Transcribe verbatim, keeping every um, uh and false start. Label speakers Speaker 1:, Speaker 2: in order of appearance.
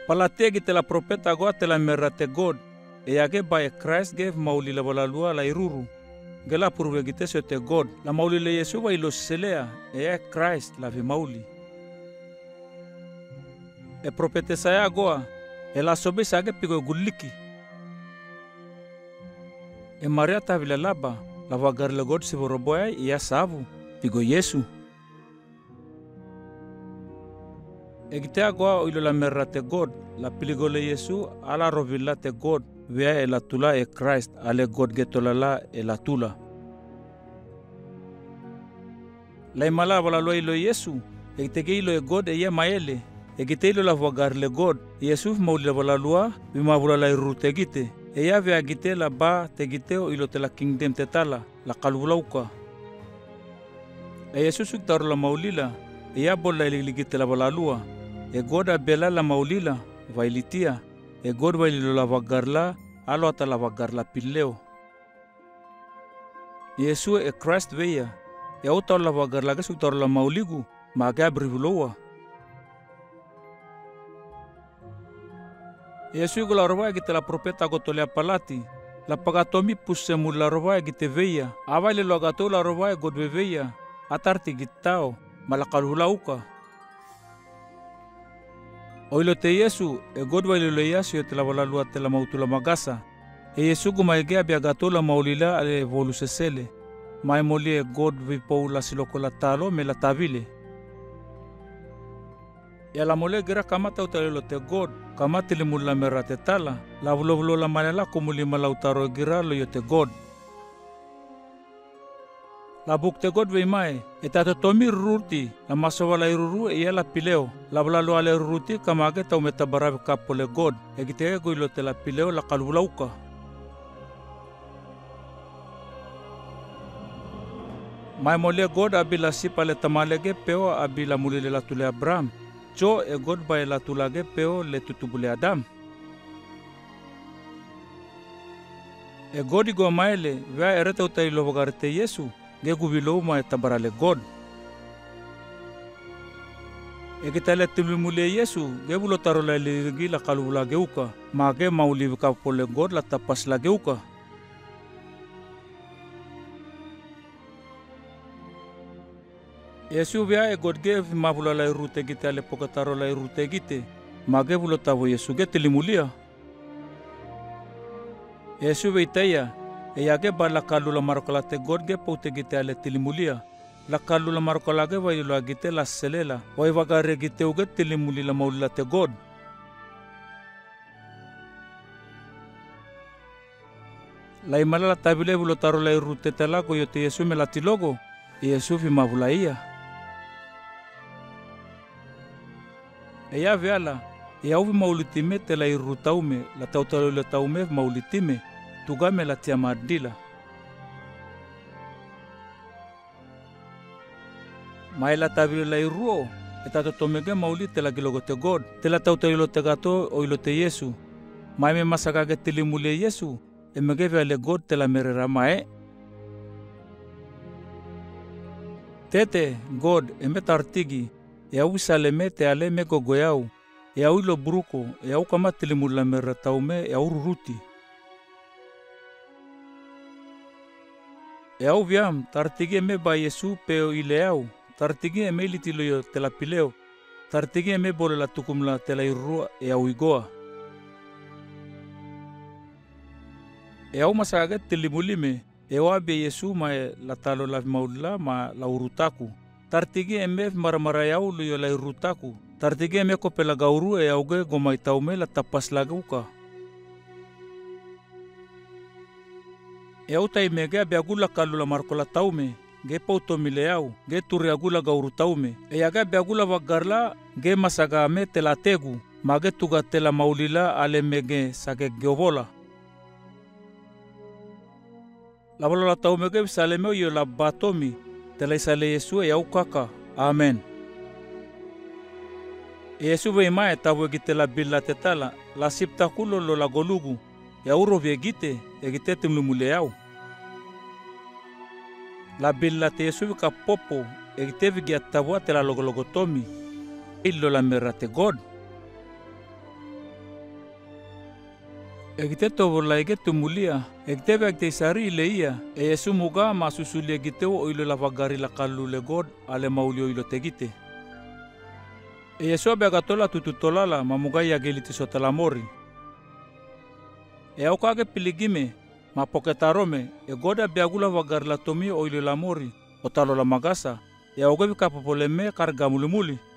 Speaker 1: Palategi te la profeta goa te la merate God. E age by Christ gave mauli la walalua la iruru. Gela purwe gite se te God. La mauli le Yesu wa ilo selea. E e Christ la vi mauli. E profete saya goa. E la sobe sage pigo guliki. E Maria ta vile laba. La wagar le God si voroboya ia savu. Pigo Yesu. E gite agoa o ilo la merate God. La piligo le Yesu ala rovila te God. Vea e la tula e Christ ale God getolala e la tula. La imala wala lo ilo Yesu. E gite ge ilo e God e ia maele. E gite ilo la wagar le God. E Yesu mauli la wala lua. Vima wala la iru te gite. E ia vea gite la ba te gite o ilo te la kingdom te tala. La kalulauka. E Yesu suk taru la maulila. E ia bola ili gite la wala lua. E God a bela la maulila. Vailitia. E God vaililo la wagarla. Alo ata la wagarla pileo. Yesu e Christ veia. E au tau la wagarla ke suk taru la mauligu. Ma aga brivuloa. Yesu go la roba e gite la profeta go tolea palati. La pagatomi pusse mu la roba e gite veia. Availe lo agato la roba e God veia. Atarti gitao. Malakalula uka. Oilo te Yesu e God vaile lo Yesu e te la walalua te la mautula magasa. E Yesu go maegea bia gato la maulila ale volu sesele. Mai moli e God vipou la siloko la talo me la tavile. E la mole gira kamata utalelo te God. Kamati li mula mera te tala. La vulo la malela kumuli malautaro gira lo yo te God. La buk te God vei mai. E tato tomi ruruti. La masawa la iruru e ia la pileo. La vlalo ale ruruti kamage tau metabaravi kapo le God. E gite ego ilo te la pileo la kalulauka. Mai mole God abila sipa le tamalege peo abila mulile la tule Abraham. Jo e God bai la tulage peo le tutubule Adam. E God igo maele vea erete utai lo wagarete Yesu. Ge gubilo ma e tabarale God. E kita le timimule Yesu. Ge bulo taro la iligi la kalula geuka. Ma ge maulivika pole God la tapas la geuka. Yesu vea e God ge ma bula la irute gite ale pokataro la irute gite. Ma ge bulo tavo Yesu ge tilimulia. Yesu veiteia. E ia ge ba la kalula marokala te God ge poute gite ale tilimulia. La kalula marokala ge vai lo gite la selela. Vai vagare gite uge tilimuli la maulila te God. La imala la tabile bulo taro la irute te lago yo te Yesu me la tilogo. E Yesu vi mavula ia. E ia veala. E au vi maulitime te la irutaume. La tautalo le taume maulitime. Tugame la tia madila. Mai la tabile la iruo. E tato tomege mauli te la gilogo te God. Te la tauta ilo te gato o ilo te Yesu. Mai me masakage tilimule Yesu. E megeve ale God te la merera mae. Tete God e me tartigi. E au isaleme te ale me gogoyau. E au ilo bruko. E au kama tilimule la merera taume. E au ruruti. E au viam, tartigi e me ba Yesu peo ileau. Tartigi e me litilo yo te la pileo. Tartigi e me bole la tukumla te la irua e au igoa. E au masage tilimulime. E au abe Yesu ma e la talo la maulila ma la urutaku. Tartigi e me maramara yau lo yo la irutaku. Tartigi e me kope la gauru e au ge gomai taume la tapas laga uka. E au tai me ge beagula kalula markola taume. Ge pauto mile au. Ge turi agula gauru taume. E aga beagula wagarla. Ge masaga me te la tegu. Ma ge tuga te la maulila ale mege sage geovola. La wala la taume ge visale meo yo la batomi. Te la isale Yesu e au kaka. Amen. E Yesu vei mae tabu e gite la bila te tala. La sipta kulo lo la golugu. E auro vie gite. E gite timlumule au. La bila te Yesu vika popo. E gite vigi atavua te la logologotomi. Ilo la mera te God. E kite tovola ike tumulia, e kite vek te sari ile ia, e Yesu muga masusulia kite o ilo la vagari la kalu le God ale maulio ilo te kite. E Yesu abega tola tututolala mamuga ia geliti sotala mori. E au kage piligime, ma poketarome, e God abiagula vagari la tomi o ilo la mori, o talo la magasa, e au gevi kapopoleme karga mulimuli.